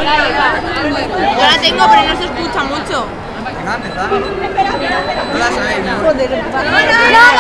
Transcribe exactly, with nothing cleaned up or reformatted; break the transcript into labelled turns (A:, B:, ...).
A: Yo la tengo, pero no se escucha mucho.
B: Venga, empezad. No la sabéis, ¿no?
C: Joder,